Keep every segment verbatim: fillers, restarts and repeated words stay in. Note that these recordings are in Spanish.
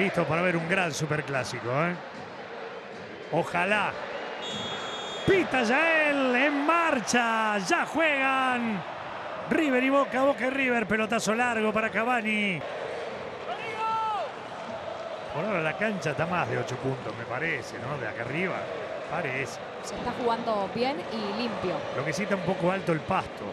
Listo para ver un gran superclásico, ¿eh? Ojalá. Pita Yael en marcha. Ya juegan River y Boca, Boca y River. Pelotazo largo para Cavani. Por ahora la cancha está más de ocho puntos, me parece, ¿no? De acá arriba, parece. Se está jugando bien y limpio. Lo que sí está un poco alto el pasto.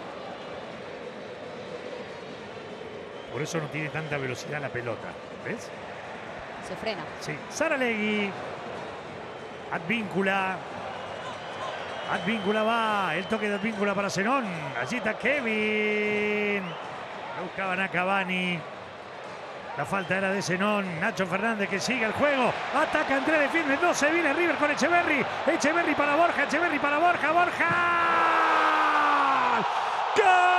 Por eso no tiene tanta velocidad la pelota, ¿ves? Se frena. Sí. Saralegui. Advíncula. Advíncula va. El toque de Advíncula para Zenón. Allí está Kevin. Lo buscaban a Cavani. La falta era de Zenón. Nacho Fernández que sigue el juego. Ataca Andrés de Firme. No se viene River con Echeverri. Echeverri para Borja. Echeverri para Borja. Borja. ¡Gol!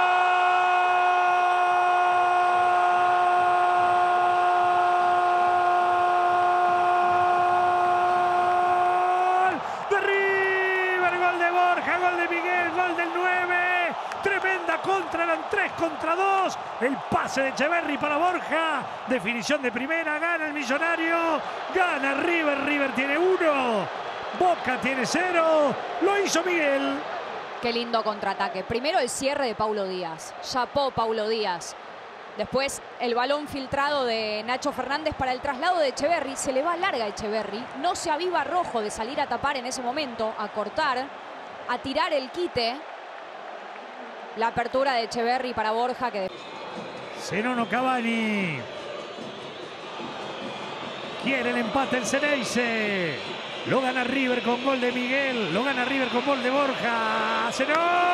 Contra, eran tres contra dos. El pase de Echeverri para Borja. Definición de primera. Gana el Millonario. Gana River. River tiene uno. Boca tiene cero. Lo hizo Miguel. Qué lindo contraataque. Primero el cierre de Paulo Díaz. Chapó Paulo Díaz. Después el balón filtrado de Nacho Fernández para el traslado de Echeverri. Se le va larga a Echeverri. No se aviva Rojo de salir a tapar en ese momento. A cortar. A tirar el quite. La apertura de Echeverri para Borja. Que... Zenón o Cavani. Quiere el empate el Ceneice. Lo gana River con gol de Miguel. Lo gana River con gol de Borja. Zenón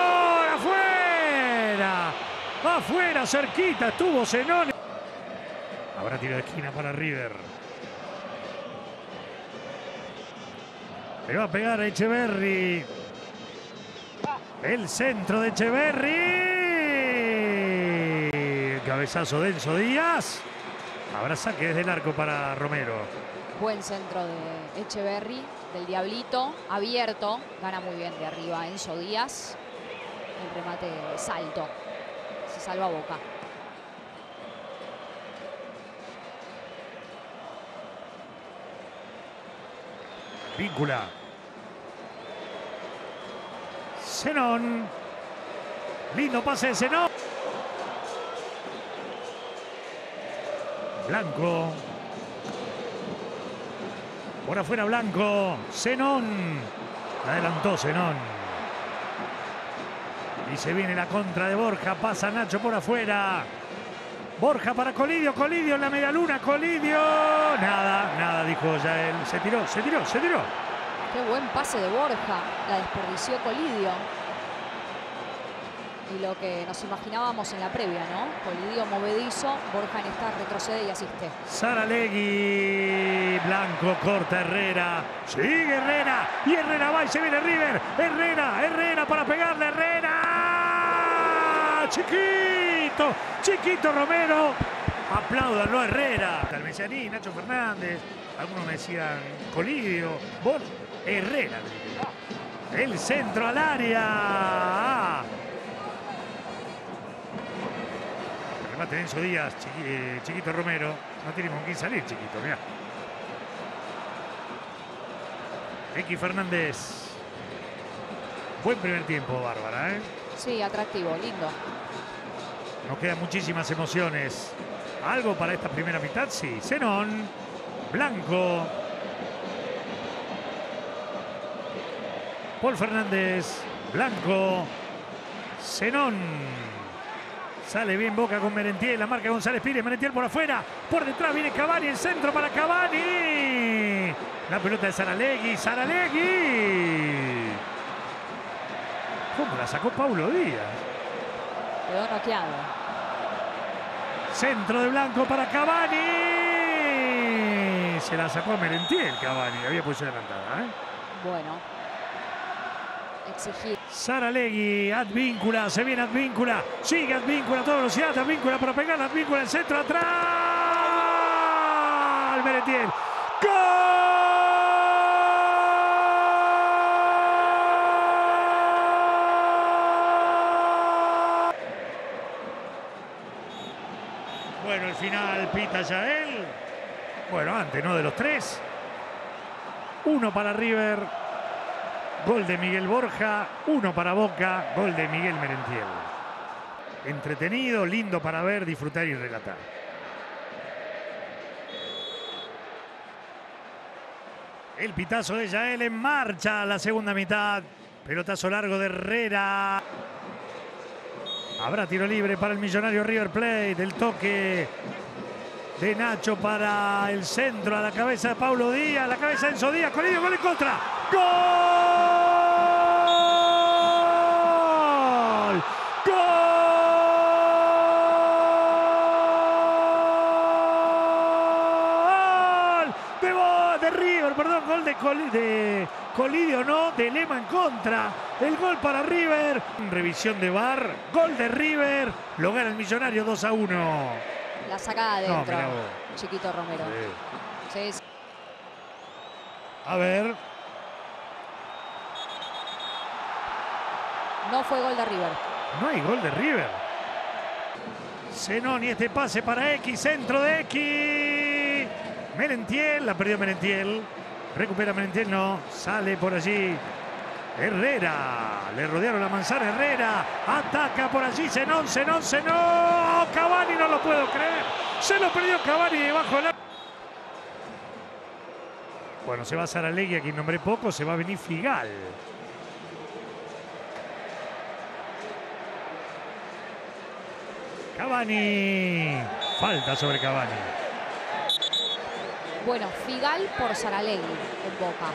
afuera. Afuera, cerquita estuvo Zenón. Habrá tiro de esquina para River. Le va a pegar a Echeverri. El centro de Echeverri. El cabezazo de Enzo Díaz. Habrá saque desde el arco para Romero. Buen centro de Echeverri, del Diablito. Abierto. Gana muy bien de arriba Enzo Díaz. El remate salto. Se salva Boca. Víncula. Zenón. Lindo pase de Zenón. Blanco. Por afuera Blanco. Zenón. Adelantó Zenón. Y se viene la contra de Borja. Pasa Nacho por afuera. Borja para Colidio. Colidio en la medialuna. Colidio. Nada, nada, dijo ya él. Se tiró, se tiró, se tiró. Qué buen pase de Borja. La desperdició Colidio. Y lo que nos imaginábamos en la previa, ¿no? Colidio movedizo. Borja en esta retrocede y asiste. Saralegui. Blanco corta Herrera. Sigue Herrera. Y Herrera va y se viene River. Herrera, Herrera para pegarle. Herrera. Chiquito. Chiquito Romero. Apláudanlo a Herrera. Talmesianí, Nacho Fernández. Algunos me decían Colidio. Bor Herrera. El centro al área. El remate de Enzo Díaz. Chiqui, eh, Chiquito Romero. No tiene con quién salir, Chiquito. Mirá. X Fernández. Buen primer tiempo, Bárbara, ¿eh? Sí, atractivo, lindo. Nos quedan muchísimas emociones. ¿Algo para esta primera mitad? Sí. Zenón. Blanco. Paul Fernández. Blanco. Zenón. Sale bien Boca con Merentiel. La marca González Pires. Merentiel por afuera. Por detrás viene Cavani. El centro para Cavani. La pelota de Saralegui. Saralegui. ¿Cómo la sacó Paulo Díaz? Quedó noqueado. Centro de Blanco para Cavani. Se la sacó a Merentiel Cavani. Había posición adelantada, ¿eh? Bueno. Exigir. Saralegui, Advíncula, se viene Advíncula, sigue Advíncula a toda velocidad, Advíncula para pegar, Advíncula el centro atrás. Merentiel. ¡Gol! Bueno, el final pita Yael. Bueno, antes, ¿no? De los tres. Uno para River. Gol de Miguel Borja. Uno para Boca. Gol de Miguel Merentiel. Entretenido, lindo para ver, disfrutar y relatar. El pitazo de Yael en marcha. La segunda mitad. Pelotazo largo de Herrera. Habrá tiro libre para el millonario River Plate. El toque de Nacho para el centro. A la cabeza de Paulo Díaz. La cabeza de Enzo Díaz. Colidio, gol en contra. ¡Gol! De River, perdón, gol de, Col de Colidio, no, de Lema en contra. El gol para River. Revisión de V A R, gol de River. Lo gana el millonario dos a uno. La sacada adentro, no, Chiquito Romero. Sí. Sí. A ver. No fue gol de River. No hay gol de River. Zenón y este pase para X, centro de X. Merentiel, la perdió Merentiel. Recupera Merentiel, no. Sale por allí Herrera. Le rodearon la manzana Herrera. Ataca por allí Zenón, Zenón, Zenón. Cavani, no lo puedo creer. Se lo perdió Cavani debajo del... Bueno, se va Saralegui, a quien nombré poco. Se va a venir Figal. Cavani. Falta sobre Cavani. Bueno, Figal por Saralegui en Boca.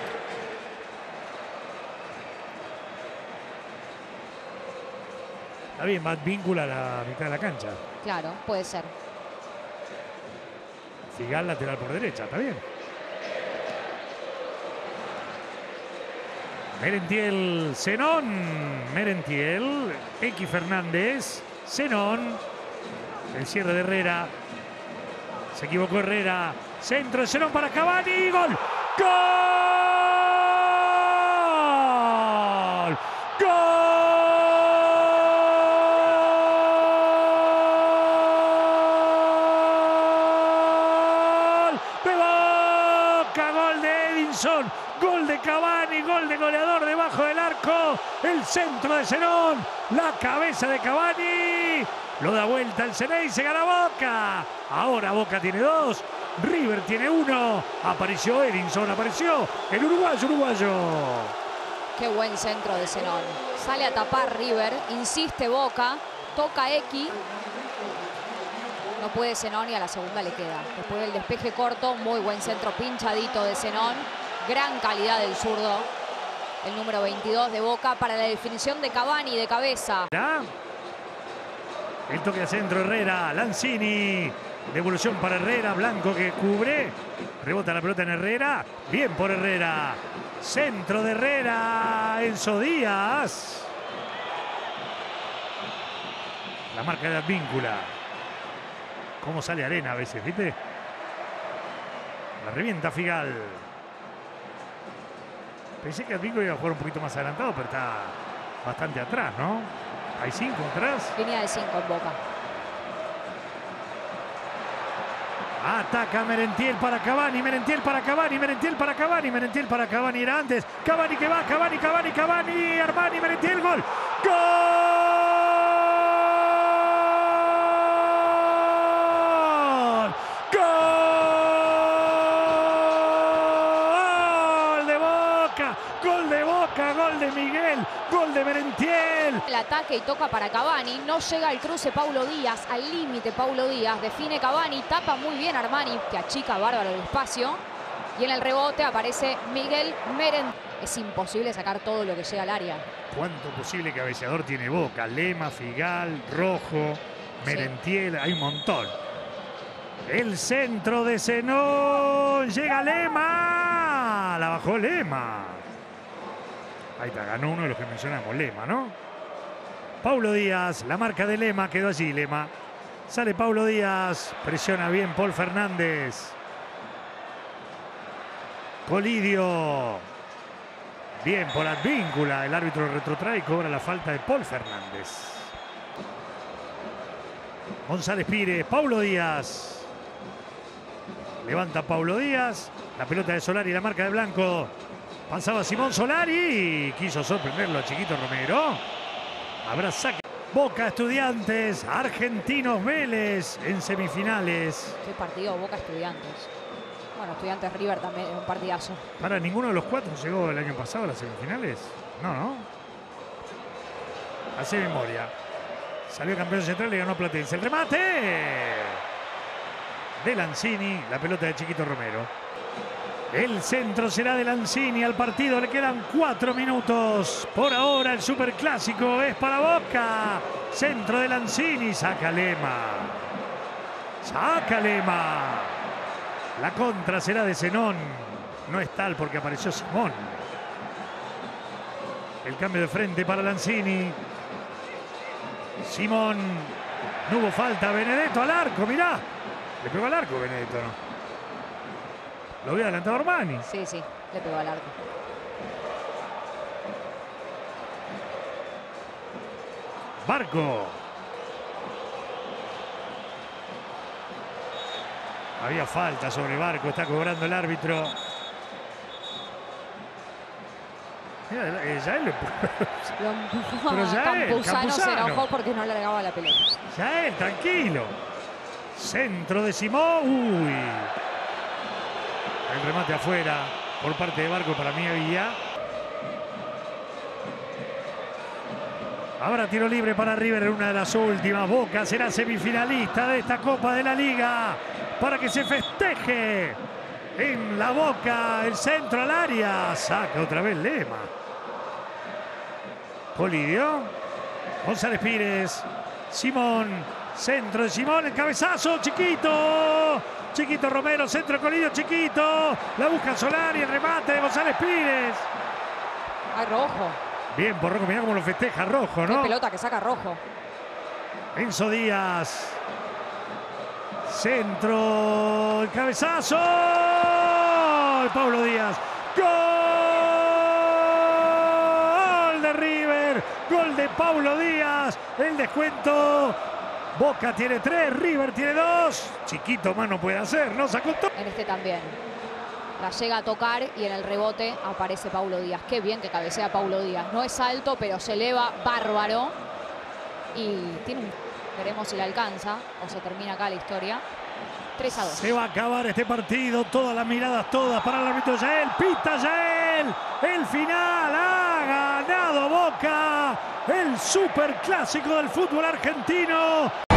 Está bien, va víncula a la mitad de la cancha. Claro, puede ser. Figal lateral por derecha, está bien. Merentiel, Zenón. Merentiel, X Fernández, Zenón. El cierre de Herrera. Se equivocó Herrera. Centro de Zenón para Cavani. ¡Gol! ¡Gol! ¡Gol! ¡De Boca! Gol de Edinson. Gol de Cavani. Gol de goleador debajo del arco. El centro de Zenón. La cabeza de Cavani. Lo da vuelta el Ceney. Se gana Boca. Ahora Boca tiene dos. River tiene uno. Apareció Edinson, apareció el uruguayo, uruguayo. Qué buen centro de Zenón. Sale a tapar River, insiste Boca, toca X. No puede Zenón y a la segunda le queda. Después del despeje corto, muy buen centro pinchadito de Zenón. Gran calidad del zurdo. El número veintidós de Boca para la definición de Cavani de cabeza. El toque al centro, Herrera, Lanzini. Devolución para Herrera, Blanco que cubre. Rebota la pelota en Herrera. Bien por Herrera. Centro de Herrera. Enzo Díaz. La marca de Advíncula. Cómo sale Arena a veces, ¿viste? La revienta Figal. Pensé que Advíncula iba a jugar un poquito más adelantado, pero está bastante atrás, ¿no? Hay cinco atrás. Línea de cinco en Boca. Ataca Merentiel para Cavani, Merentiel para Cavani, Merentiel para Cavani, Merentiel para Cavani era antes. Cavani que va, Cavani, Cavani, Cavani, Armani, Merentiel, gol. ¡Gol! ¡Gol de Boca! ¡Gol de Boca! ¡Gol de Miguel! ¡Gol de Merentiel! El ataque y toca para Cavani. No llega al cruce Paulo Díaz. Al límite Paulo Díaz. Define Cavani. Tapa muy bien Armani, que achica bárbaro el espacio. Y en el rebote aparece Miguel Merentiel. Es imposible sacar todo lo que llega al área. ¿Cuánto posible cabeceador tiene Boca? Lema, Figal, Rojo, Merentiel. Sí. Hay un montón. El centro de Zenón. Llega Lema. La bajó Lema. Ahí está, ganó uno de los que mencionamos, Lema, ¿no? Paulo Díaz, la marca de Lema, quedó allí Lema. Sale Paulo Díaz, presiona bien Paul Fernández. Colidio. Bien por Advíncula, el árbitro retrotrae y cobra la falta de Paul Fernández. González Pires, Paulo Díaz. Levanta Paulo Díaz. La pelota de Solari, la marca de Blanco. Pasaba Simón Solari y quiso sorprenderlo a Chiquito Romero. Habrá saque. Boca Estudiantes, Argentinos Vélez en semifinales. Qué partido Boca Estudiantes. Bueno, Estudiantes River también es un partidazo. Para ninguno de los cuatro llegó el año pasado a las semifinales. No, no. Hace memoria. Salió campeón central y ganó Platense. El remate de Lanzini. La pelota de Chiquito Romero. El centro será de Lanzini. Al partido le quedan cuatro minutos. Por ahora el superclásico es para Boca. Centro de Lanzini. Saca Lema. Saca Lema. La contra será de Zenón. No es tal porque apareció Simón. El cambio de frente para Lanzini. Simón. No hubo falta. Benedetto al arco. Mirá. Le pegó al arco Benedetto, ¿no? Lo había adelantado Armani. Sí, sí, le pegó al arco. Barco. Había falta sobre Barco. Está cobrando el árbitro. Mira, ya él Lo empujó Pero a ya él, Campuzano, se Campuzano. enojó porque no largaba la pelota. Ya él, tranquilo. Centro de Simón. Uy. El remate afuera por parte de Barco, para mí había. Ahora tiro libre para River en una de las últimas. Boca será semifinalista de esta Copa de la Liga para que se festeje en la Boca. El centro al área. Saca otra vez Lema. Polidio. González Pires. Simón. Centro de Simón. El cabezazo. Chiquito. Chiquito Romero, centro de Colidio, Chiquito. La busca Solari, el remate de González Pires. Ay, Rojo. Bien por Rojo, mirá cómo lo festeja Rojo, Qué ¿no? pelota que saca Rojo. Enzo Díaz. Centro, el cabezazo. Pablo Díaz. Gol de River. Gol de Pablo Díaz. El descuento. Boca tiene tres, River tiene dos. Chiquito más no puede hacer, no sacó todo. En este también. La llega a tocar y en el rebote aparece Paulo Díaz. Qué bien que cabecea Paulo Díaz. No es alto, pero se eleva bárbaro. Y tiene un... Veremos si le alcanza o se termina acá la historia. tres a dos. Se va a acabar este partido. Todas las miradas, todas para el árbitro Yael. Pita Yael. El final ha ganado Boca. El superclásico del fútbol argentino.